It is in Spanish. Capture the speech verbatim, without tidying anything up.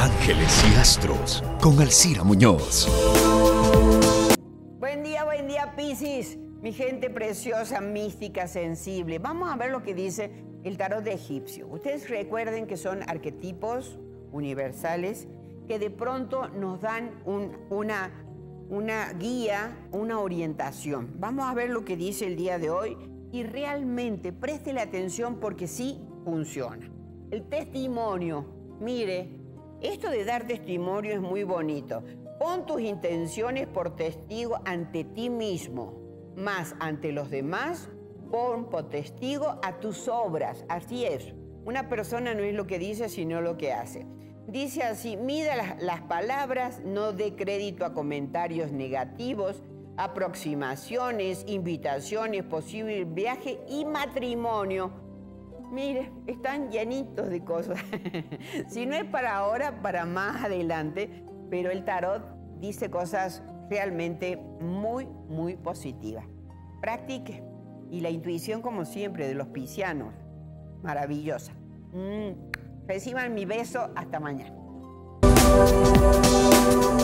Ángeles y Astros con Alcira Muñoz. Buen día, buen día, Piscis. Mi gente preciosa, mística, sensible. Vamos a ver lo que dice el tarot de egipcio. Ustedes recuerden que son arquetipos universales que de pronto nos dan un, una, una guía, una orientación. Vamos a ver lo que dice el día de hoy y realmente préstele atención porque sí funciona. El testimonio, mire, esto de dar testimonio es muy bonito. Pon tus intenciones por testigo ante ti mismo, más ante los demás, pon por testigo a tus obras. Así es. Una persona no es lo que dice, sino lo que hace. Dice así: mida las, las palabras, no dé crédito a comentarios negativos, aproximaciones, invitaciones, posible viaje y matrimonio. Mire, están llenitos de cosas. Si no es para ahora, para más adelante, pero el tarot dice cosas realmente muy, muy positivas. Practique. Y la intuición, como siempre, de los piscianos, maravillosa. Mm. Reciban mi beso. Hasta mañana.